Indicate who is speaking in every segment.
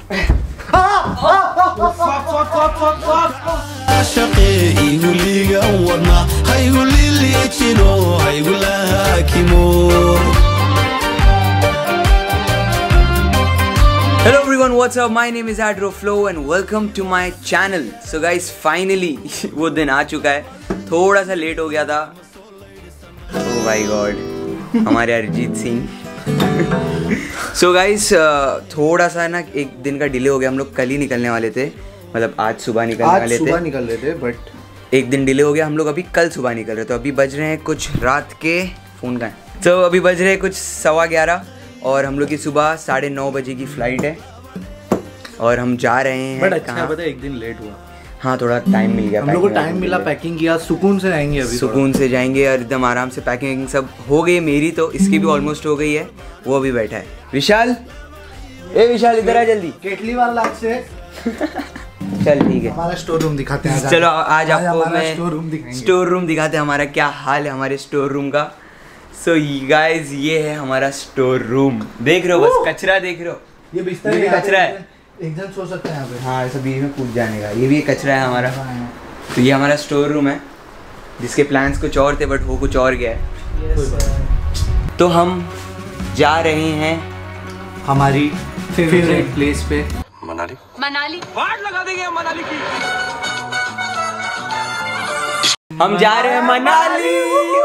Speaker 1: Hello everyone, what's up? My name is Adroflow and welcome to my channel. So guys, finally वो दिन आ चुका है. थोड़ा सा लेट हो गया था. Oh my God, हमारे अरिजीत सिंह. So guys, थोड़ा सा ना एक दिन का डिले हो गया. हम लोग कल ही निकलने वाले थे. मतलब आज सुबह निकल रहे थे बट एक दिन डिले हो गया. हम लोग अभी कल सुबह निकल रहे थे. तो अभी बज रहे हैं कुछ रात के फ़ोन का है. तो अभी बज रहे हैं कुछ 11:15 और हम लोग की सुबह 9:30 बजे की फ़्लाइट है और हम जा रहे हैं.
Speaker 2: बट अच्छा है, पता है एक दिन लेट हुआ.
Speaker 1: हाँ, थोड़ा टाइम मिल गया.
Speaker 2: हम लोग को टाइम मिला, पैकिंग किया, सुकून से आएंगे. अभी
Speaker 1: सुकून से जाएंगे और एकदम आराम से. पैकिंग सब हो गई मेरी, तो इसकी भी ऑलमोस्ट हो गई है. वो अभी बैठा है. विशाल, ए विशाल इधर आ जल्दी.
Speaker 2: केटली वाला से
Speaker 1: चल ठीक है,
Speaker 2: हमारा स्टोर रूम दिखाते हैं.
Speaker 1: चलो आज आपको मैं
Speaker 2: स्टोर रूम
Speaker 1: दिखाते हैं हमारा क्या हाल है हमारे स्टोर रूम का. सो गाइस, ये है हमारा स्टोर रूम. देख रहे हो, बस कचरा देख रहे हो.
Speaker 2: ये बिस्तर
Speaker 1: भी कचरा है.
Speaker 2: एक जन सो सकते हैं यहाँ पे.
Speaker 1: हाँ, ऐसा बीच में कूद जाने का. ये भी एक कचरा है हमारा. तो ये हमारा स्टोर रूम है जिसके प्लान्स कुछ और थे बट वो कुछ और गया है. तो हम जा रहे हैं
Speaker 2: हमारी फेवरेट प्लेस पे,
Speaker 3: मनाली.
Speaker 1: वाट लगा देंगे हम मनाली की. हम जा रहे हैं मनाली.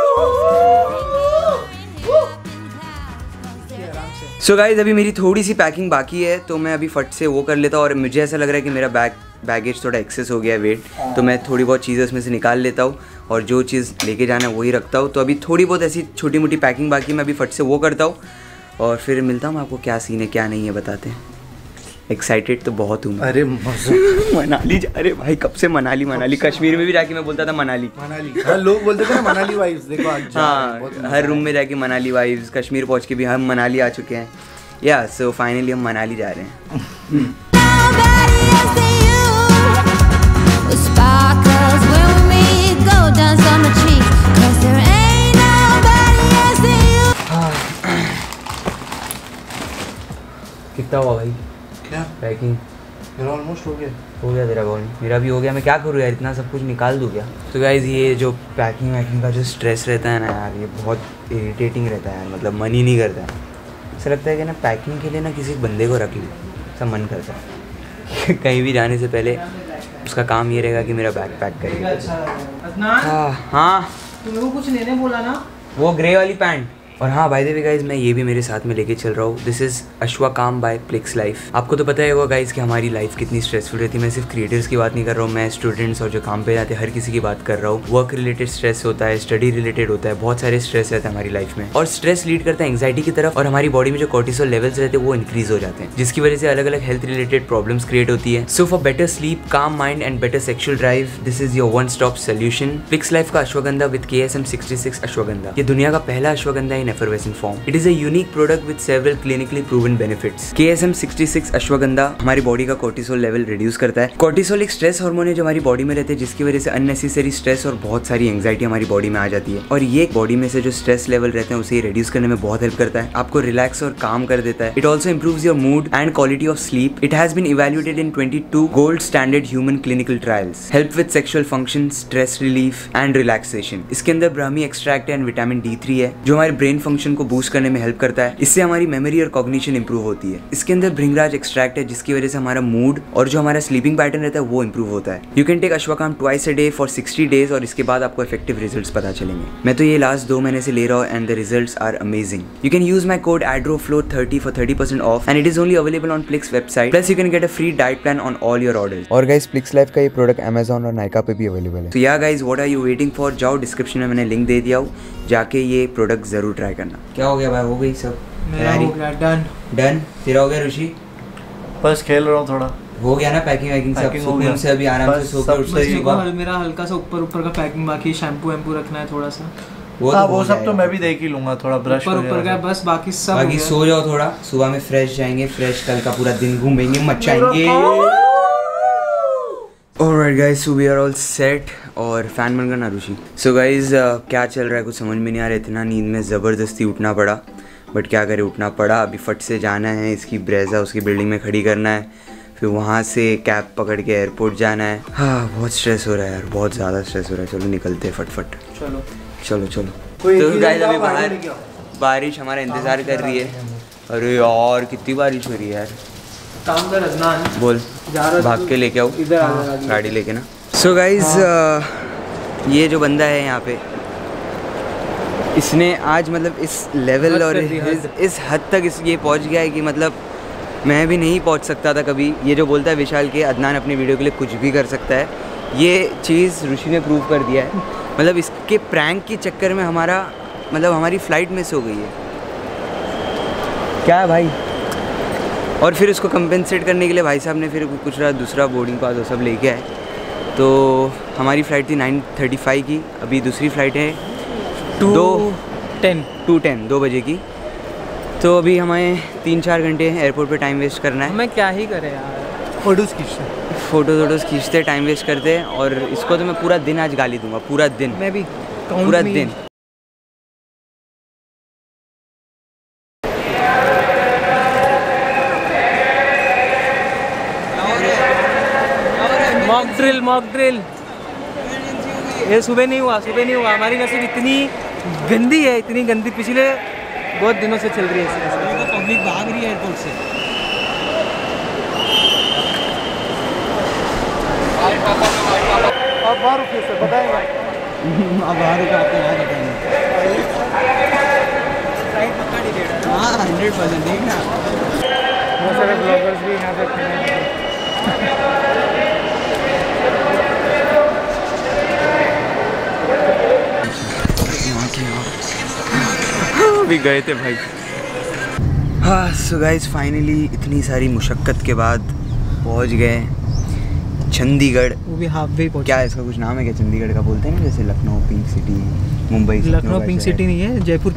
Speaker 1: सो गाइज, अभी मेरी थोड़ी सी पैकिंग बाकी है तो मैं अभी फट से वो कर लेता हूँ. और मुझे ऐसा लग रहा है कि मेरा बैगेज थोड़ा एक्सेस हो गया है, वेट. तो मैं थोड़ी बहुत चीज़ें उसमें से निकाल लेता हूँ और जो चीज़ लेके जाना है वही रखता हूँ. तो अभी थोड़ी बहुत ऐसी छोटी मोटी पैकिंग बाकी, मैं अभी फट से वो करता हूँ और फिर मिलता हूँ आपको. क्या सीन है क्या नहीं है बताते हैं. एक्साइटेड तो बहुत हूँ.
Speaker 2: अरे
Speaker 1: मनाली जा रहे भाई. कब से मनाली. कश्मीर में भी जाके मैं बोलता था मनाली.
Speaker 2: हर लोग बोलते थे ना मनाली वाइब्स. देखो आज
Speaker 1: हाँ, हर रूम में जाके मनाली वाइब्स. कश्मीर पहुँच के भी हम मनाली आ चुके हैं. या सो फाइनली हम मनाली जा रहे हैं. कितना हुआ भाई
Speaker 2: क्या
Speaker 1: पैकिंग?
Speaker 2: मेरा ऑलमोस्ट हो गया
Speaker 1: तेरा बॉडी. मेरा भी हो गया. मैं क्या करूँ यार, इतना सब कुछ निकाल दूँ क्या? तो गाइज, ये जो पैकिंग का जो स्ट्रेस रहता है ना यार, ये बहुत इरिटेटिंग रहता है यार. मतलब मन ही नहीं करता है. ऐसा लगता है कि ना पैकिंग के लिए ना किसी बंदे को रख ली. ऐसा मन करता है. कहीं भी जाने से पहले उसका काम ये रहेगा कि मेरा बैग पैक करेगा. हाँ,
Speaker 4: तुम्हें को कुछ लेने बोला ना,
Speaker 1: वो ग्रे वाली पैंट. और हाँ, बाय द वे गाइज, मैं ये भी मेरे साथ में लेके चल रहा हूँ. This is Ashwakam by Plix life. आपको तो पता है होगा गाइज कि हमारी लाइफ कितनी स्ट्रेसफुल रहती है. मैं सिर्फ क्रिएटर्स की बात नहीं कर रहा हूँ, मैं स्टूडेंट्स और जो काम पे जाते हैं हर किसी की बात कर रहा हूँ. वर्क रिलेटेड स्ट्रेस होता है, स्टडी रिलेटेड होता है, बहुत सारे स्ट्रेस रहते हैं हमारी लाइफ में. और स्ट्रेस लीड करता है एंग्जाइटी की तरफ और हमारी बॉडी में जो कोर्टिसोल लेवल्स रहते हैं वो इंक्रीज हो जाते हैं, जिसकी वजह से अलग अलग हेल्थ रिलेटेड प्रॉब्लम्स क्रिएट होती है. So for better sleep, calm mind and better sexual drive, this is your one stop solution. Plix life का अश्वगंधा विद KSM 66 अश्वगंधा. ये दुनिया का पहला ashwagandha in effervescent form. It is a unique product with several clinically proven benefits. KSM 66 ashwagandha हमारी body का cortisol level reduce करता है. Cortisol एक स्ट्रेस हार्मोन है जो हमारी बॉडी में रहते हैं, जिसकी वजह से अननेसेसरी स्ट्रेस और बहुत सारी एंग्जाइटी हमारी बॉडी में आ जाती है. और ये बॉडी में से जो स्ट्रेस लेवल रहते हैं उसे रिड्यूस करने में बहुत हेल्प करता है. आपको रिलैक्स और काम कर देता है. It also improves your mood and quality of sleep. It has been evaluated in 22 gold standard human clinical trials. Help with sexual function, stress relief and relaxation. इसके अंदर Brahmi extract and vitamin D3 है जो हमारे brain function को boost करने में help करता है. इससे हमारी मेमोरी और कॉग्निशन इंप्रूव होती है. इसके अंदर भृंगराज एक्सट्रैक्ट है जिसकी वजह से हमारा मूड और जो हमारा स्लीपिंग पैटर्न रहता है वो इंप्रूव होता है. You can take Ashwakam twice a day for 60 days और इसके बाद आपको इफेक्टिव रिजल्ट्स पता चलेंगे. मैं तो ये लास्ट 2 महीने से ले रहा हूँ and the results are amazing. You can use my code ADROFLOW30 for 30% off and it is only available on Plix website. Plus you can get a free diet plan on all your orders. और guys, Plix life का ये product Amazon और नाइका पे भी available है. तो या guys, what are you waiting for? जाओ, डिस्क्रिप्शन में मैंने लिंक दे दिया हूँ, जाके ये प्रोडक्ट जरूर ट्राई करना. क्या हो गया भाई? हो गई सब डन. तेरा हो गया ऋषि?
Speaker 2: बस खेल रहा हूँ थोड़ा.
Speaker 1: हो गया ना पैकिंग सब सुकून से? अभी आराम से सोकर उठते ही सुबह.
Speaker 4: मेरा हल्का सा ऊपर का पैकिंग बाकी, शैम्पू रखना है थोड़ा सा.
Speaker 2: वो सब तो मैं भी देख ही लूंगा. थोड़ा ब्रश
Speaker 4: ऊपर का बस, बाकी सब.
Speaker 1: बाकी सो जाओ थोड़ा, सुबह में फ्रेश जाएंगे. फ्रेश कल का पूरा दिन घूमेंगे, मचाएंगे. Alright guys, so we are all set. और फैन बन गया ना ऋषि. So guys, क्या चल रहा है कुछ समझ में नहीं आ रहा. इतना नींद में ज़बरदस्ती उठना पड़ा बट क्या करें, उठना पड़ा। अभी फट से जाना है, इसकी ब्रेजा उसकी बिल्डिंग में खड़ी करना है, फिर वहाँ से कैब पकड़ के एयरपोर्ट जाना है। हाँ बहुत स्ट्रेस हो रहा है यार, बहुत ज़्यादा स्ट्रेस हो रहा है। चलो निकलते हैं फटफट।
Speaker 4: चलो
Speaker 1: चलो चलो। तो गाइस अभी बाहर बारिश हमारा इंतज़ार कर रही है। अरे यार कितनी बारिश हो रही है यार।
Speaker 4: काम कर अदनान,
Speaker 1: बोल भाग के लेके आओ
Speaker 4: इधर
Speaker 1: गाड़ी लेके ना। सो गाइस ये जो बंदा है यहाँ पे, इसने आज मतलब इस लेवल और इस हद तक ये पहुँच गया है कि मतलब मैं भी नहीं पहुँच सकता था कभी। ये जो बोलता है विशाल के अदनान अपनी वीडियो के लिए कुछ भी कर सकता है, ये चीज़ ऋषि ने प्रूव कर दिया है। मतलब इसके प्रैंक के चक्कर में हमारी फ़्लाइट मिस हो गई है। क्या है भाई। और फिर उसको कंपेंसेट करने के लिए भाई साहब ने फिर कुछ दूसरा बोर्डिंग पास वो सब लेके आए। तो हमारी फ़्लाइट थी 9:35 की, अभी दूसरी फ़्लाइट है 2:10 बजे की। तो अभी हमें 3-4 घंटे एयरपोर्ट पे टाइम वेस्ट करना है।
Speaker 4: मैं क्या ही करें यार,
Speaker 2: फोटोज़
Speaker 1: खींचते टाइम वेस्ट करते। और इसको तो मैं पूरा दिन आज गाली दूंगा, पूरा दिन।
Speaker 4: मैं भी
Speaker 1: पूरा दिन।
Speaker 4: मॉक ड्रिल ये सुबह नहीं हुआ। हमारी नसीब इतनी गंदी है, इतनी गंदी, पिछले बहुत दिनों से चल रही है। पब्लिक भाग रही है एयरपोर्ट से।
Speaker 2: आप बाहर रुकिए सर, बताएंगे
Speaker 4: अब बाहर रुका आपको यहाँ बताएंगे। फ्लाइट पक्का टिकट है। हाँ 100% ठीक ना। बहुत सारे ब्लॉगर्स भी यहाँ पे हैं।
Speaker 1: भी गए थे भाई। हाँ सो गाइस फाइनली इतनी सारी मुशक्क़त के बाद पहुंच गए चंडीगढ़।
Speaker 4: वो भी हाफ वे पहुंचे।
Speaker 1: क्या इसका कुछ नाम है क्या? चंडीगढ़ का बोलते हैं ना, जैसे Lucknow pink city, Mumbai
Speaker 4: Lucknow pink city नहीं है, जयपुर।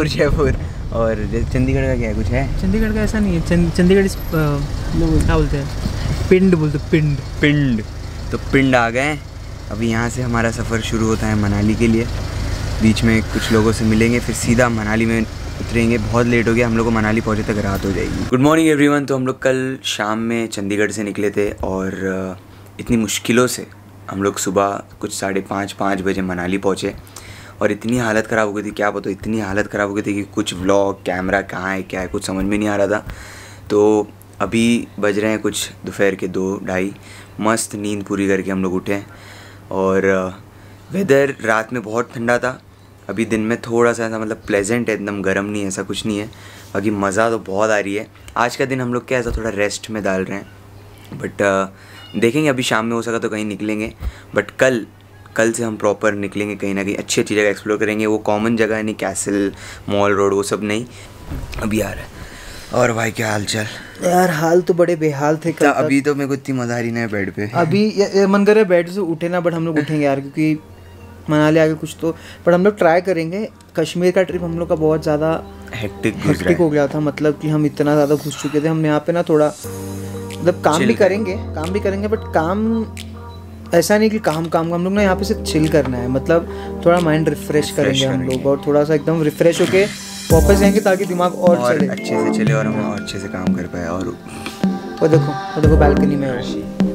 Speaker 1: और चंडीगढ़ का क्या है, कुछ है?
Speaker 4: चंडीगढ़ का ऐसा नहीं है। चंडीगढ़ क्या बोलते हैं, पिंड बोलते, पिंड।
Speaker 1: तो पिंड आ गए। अभी यहाँ से हमारा सफ़र शुरू होता है मनाली के लिए। बीच में कुछ लोगों से मिलेंगे, फिर सीधा मनाली में उतरेंगे। बहुत लेट हो गया, हम लोग को मनाली पहुँचे तक रात हो जाएगी। Good morning everyone. तो हम लोग कल शाम में चंडीगढ़ से निकले थे और इतनी मुश्किलों से हम लोग सुबह कुछ 5:30 बजे मनाली पहुँचे। और इतनी हालत ख़राब हो गई थी, क्या पता, इतनी हालत ख़राब हो गई थी कि कुछ व्लॉग कैमरा कहाँ है क्या है कुछ समझ में नहीं आ रहा था। तो अभी बज रहे हैं कुछ दोपहर के 2-2:30। मस्त नींद पूरी करके हम लोग उठे। और वेदर रात में बहुत ठंडा था, अभी दिन में थोड़ा सा ऐसा मतलब प्लेजेंट है, एकदम गर्म नहीं है, ऐसा कुछ नहीं है। बाकी मज़ा तो बहुत आ रही है। आज का दिन हम लोग क्या ऐसा थोड़ा रेस्ट में डाल रहे हैं। बट देखेंगे, अभी शाम में हो सका तो कहीं निकलेंगे। बट कल से हम प्रॉपर निकलेंगे, कहीं ना कहीं अच्छी जगह एक्सप्लोर करेंगे। वो कॉमन जगह है नहीं, कैसल मॉल रोड वो सब नहीं, अभी आ रहा है। और भाई क्या हाल चाल?
Speaker 4: यार हाल तो बड़े बेहाल थे कल।
Speaker 1: अभी तो मेरे को इतनी मज़ा आ रही ना बेड पे।
Speaker 4: अभी मन कर रहा है बेड से उठे ना, बट हम लोग उठेंगे यार, क्योंकि मनाली आगे कुछ तो। बट हम लोग ट्राई करेंगे। कश्मीर का ट्रिप हम लोग का बहुत ज़्यादा हेक्टिक हो गया था। मतलब कि हम इतना ज़्यादा घुस चुके थे। हम यहाँ पे ना थोड़ा मतलब काम भी करेंगे बट काम ऐसा नहीं कि काम हम लोग ना यहाँ पे सिर्फ चिल करना है। मतलब थोड़ा माइंड रिफ्रेश करेंगे हम लोग, और थोड़ा सा एकदम रिफ्रेश होके वापस जाएंगे ताकि दिमाग और चले,
Speaker 1: अच्छे से चले और हम और अच्छे से काम कर पाए। और
Speaker 4: वो देखो बैल्कनी में है।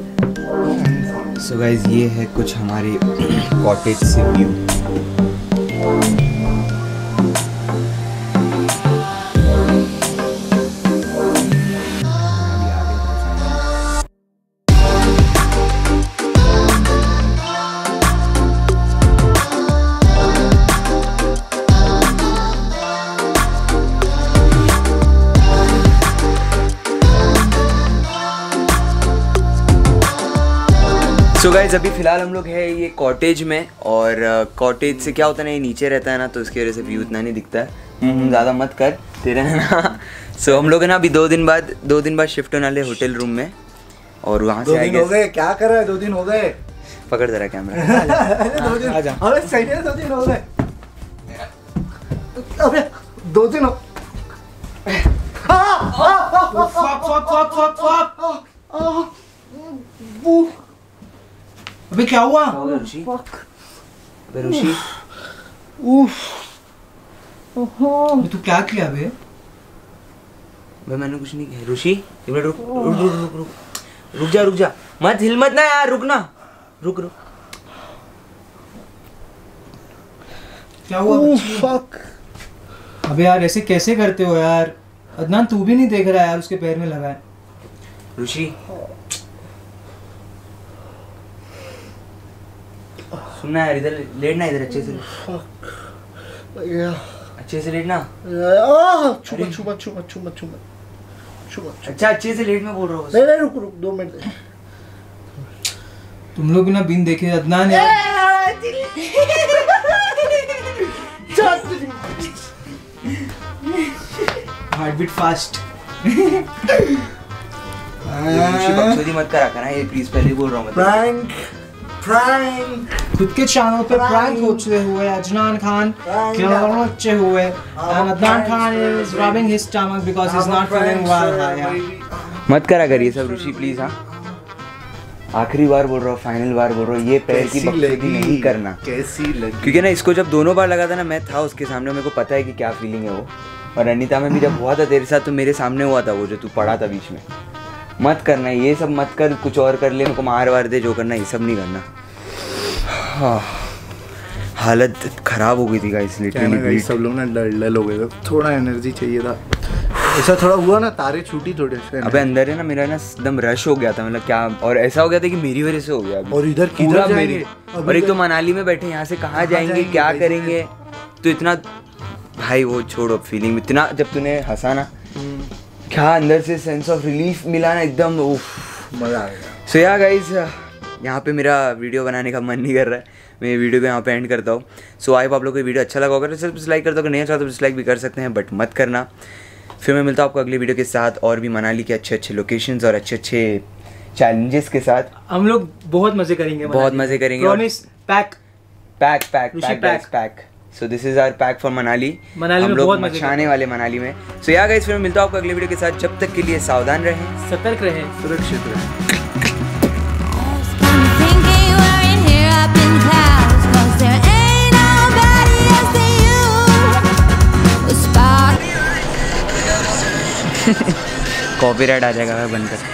Speaker 1: सो गाइस ये है कुछ हमारे कॉटेज से व्यू। सो गाइस अभी फ़िलहाल हम लोग है ये कॉटेज में। और कॉटेज से क्या होता है ना, ये नीचे रहता है ना, तो इसकी वजह से व्यू इतना नहीं दिखता है। ज़्यादा मत कर तेरे है ना। सो हम लोग है ना अभी 2 दिन बाद शिफ्ट होने वाले होटल रूम में। और वहाँ से आएंगे।
Speaker 2: 2 दिन हो गए, क्या कर रहा है? 2 दिन हो गए।
Speaker 1: पकड़ जरा कैमरा।
Speaker 2: 2 दिन, अरे सही है, 2 दिन हो गए। अबे 2 दिन हो।
Speaker 4: अबे क्या हुआ?
Speaker 1: ऋषि ऋषि
Speaker 4: तू क्या किया बे?
Speaker 1: भाई मैंने कुछ नहीं किया। ऋषि एक मिनट रुक रुक रुक रुक रुक रुक जा मत हिल मत ना यार, रुक ना, रुक रुक।
Speaker 4: क्या हुआ? फक। अबे यार ऐसे कैसे करते हो यार? अदनान तू भी नहीं देख रहा यार, उसके पैर में लगा है।
Speaker 1: ऋषि सुनना यार, इधर लेटना, इधर अच्छे से अच्छे से लेटना। अच्छा अच्छे से लेट में बोल रहा हूँ।
Speaker 2: नहीं रुक रुक 2 मिनट।
Speaker 4: तुम लोग ना बिन देखे अदनान यार हार्ट बीट फास्ट।
Speaker 1: बकचोदी मत करा करना ये प्लीज, पहले बोल रहा हूँ।
Speaker 2: प्रैंक प्रैंक
Speaker 4: खुद के चैनल पे प्रैंक होते हुए अदनान खान होते हुए Adnan Khan is rubbing his stomach because he is not feeling well.
Speaker 1: मत करा करिए सब ऋषि प्लीज। हाँ आखिरी बार बोल रहा हूँ, फाइनल बार बोल रहा हूँ, ये पैर की बकचोदी नहीं करना।
Speaker 2: कैसी लगी?
Speaker 1: क्योंकि ना इसको जब दोनों बार लगा था ना, मैं था उसके सामने, मेरे को पता है कि क्या फीलिंग है वो। और अनीता में भी जब हुआ था तेरे साथ तो मेरे सामने हुआ था वो, जो तू पड़ा था बीच में। मत करना ये सब, मत कर, कुछ और कर ले, मेरे को मार वार दे, जो करना ये सब नहीं करना। हाँ हालत खराब हो गई थी गाइस, लिटरली
Speaker 2: सब लोग ना डल हो गए थे, थोड़ा एनर्जी चाहिए था। ऐसा थोड़ा हुआ ना, तारे छूटी थोड़े से।
Speaker 1: अबे अंदर है ना मेरा ना एकदम रश हो गया था, मतलब क्या, और ऐसा हो गया था कि मेरी वजह से हो गया अभी।
Speaker 2: और इधर किधर जाएंगे?
Speaker 1: और एक तो मनाली में बैठे, यहाँ से कहाँ जाएंगे, क्या करेंगे? तो इतना भाई वो छोड़ो, फीलिंग इतना जब तूने हंसा ना, क्या अंदर से सेंस ऑफ रिलीफ मिला ना एकदम, उफ
Speaker 2: मजा आ गया।
Speaker 1: सो या गाइस यहाँ पे मेरा वीडियो बनाने का मन नहीं कर रहा है, मैं ये वीडियो को यहाँ पे एंड करता हूँ। सो आई होप आप लोग को वीडियो अच्छा लगा होगा तो सिर्फ डिसलाइक कर दो, अगर नहीं अच्छा तो डिसलाइक भी कर सकते हैं, बट मत करना। फिर मैं मिलता हूँ आपको अगली वीडियो के साथ, और भी मनाली के अच्छे अच्छे लोकेशंस और अच्छे अच्छे चैलेंजेस के साथ।
Speaker 4: हम लोग बहुत मजे करेंगे,
Speaker 1: बहुत मजे करेंगे।
Speaker 4: Promise. Pack
Speaker 1: pack pack pack pack. So this is our pack for Manali. हम लोग मचाने वाले मनाली में। सो या गाइस फिर मैं मिलता हूँ आपको अगली वीडियो के साथ, जब तक के लिए सावधान रहें,
Speaker 4: सतर्क रहें, सुरक्षित रहें।
Speaker 1: कॉपीराइट आ जाएगा बंद कर।